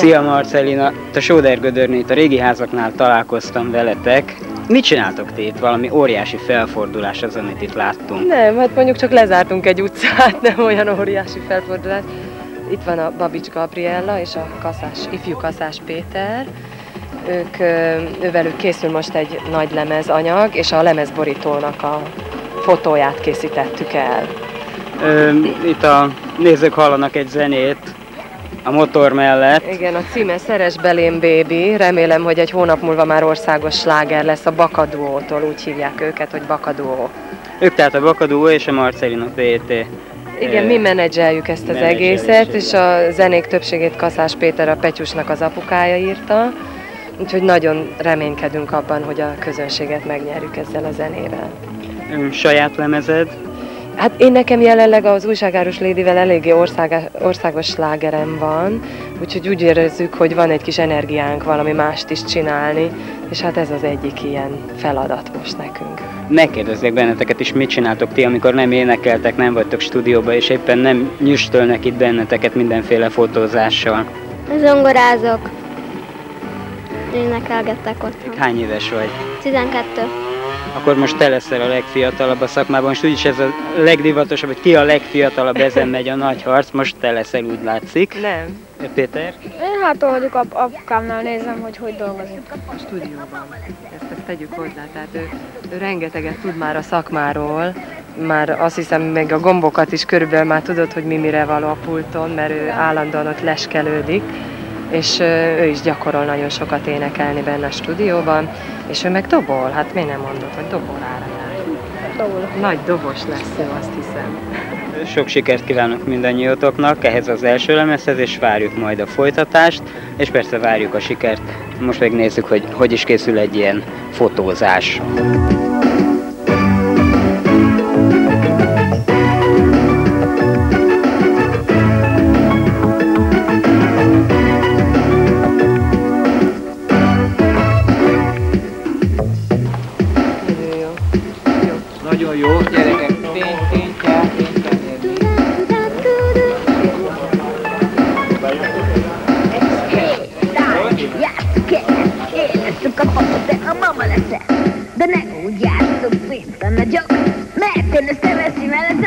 Szia Marcellina, a Sóder Gödörnél, itt a régi házaknál találkoztam veletek. Mit csináltok ti itt? Valami óriási felfordulás az, amit itt láttunk. Nem, hát mondjuk csak lezártunk egy utcát, nem olyan óriási felfordulás. Itt van a Babics Gabriella és a ifjú Kaszás Péter. Ővelük készül most egy nagy lemezanyag, és a lemezborítónak a fotóját készítettük el. Itt a nézők hallanak egy zenét a motor mellett. Igen, a címe Szeres belém baby, remélem, hogy egy hónap múlva már országos sláger lesz a Bakaduótól, úgy hívják őket, hogy Bakaduó. Ők tehát a Bakaduó és a Marcellina PT. Igen, mi menedzseljük ezt az egészet, és a zenék többségét Kaszás Péter, a Petyusnak az apukája írta, úgyhogy nagyon reménykedünk abban, hogy a közönséget megnyerjük ezzel a zenével. Saját lemezed? Hát én nekem jelenleg az Újságárus Lédivel eléggé országos slágerem van, úgyhogy úgy érezzük, hogy van egy kis energiánk valami mást is csinálni, és hát ez az egyik ilyen feladat most nekünk. Megkérdezzek benneteket is, mit csináltok ti, amikor nem énekeltek, nem vagytok stúdióban, és éppen nem nyüstölnek itt benneteket mindenféle fotózással? Zongorázok. Énekelgettek ott. Hány éves vagy? 12. Akkor most te leszel a legfiatalabb a szakmában, és úgyis ez a legdivatosabb, hogy ki a legfiatalabb, ezen megy a nagy harc, most te leszel, úgy látszik. Nem. Péter? Én hátul vagyok, apukámnál nézem, hogy dolgozik. A stúdióban. Ezt tegyük hozzá, tehát ő rengeteget tud már a szakmáról, már azt hiszem, még a gombokat is körülbelül már tudod, hogy mire való a pulton, mert ő állandóan ott leskelődik, és ő is gyakorol nagyon sokat énekelni benne a stúdióban, és ő meg dobol, hát miért nem mondod, hogy dobol áradás? Dobol. Nagy dobos lesz ő, azt hiszem. Sok sikert kívánok mindannyiótoknak ehhez az első lemezhez, és várjuk majd a folytatást, és persze várjuk a sikert. Most megnézzük, hogy hogy is készül egy ilyen fotózás. Nagyon jó, gyerekek, fény kell érni. Én leszünk a papa, te a mama leszel. De ne úgy játszunk vissza, na gyok, mert én ezt nem eszi mellett.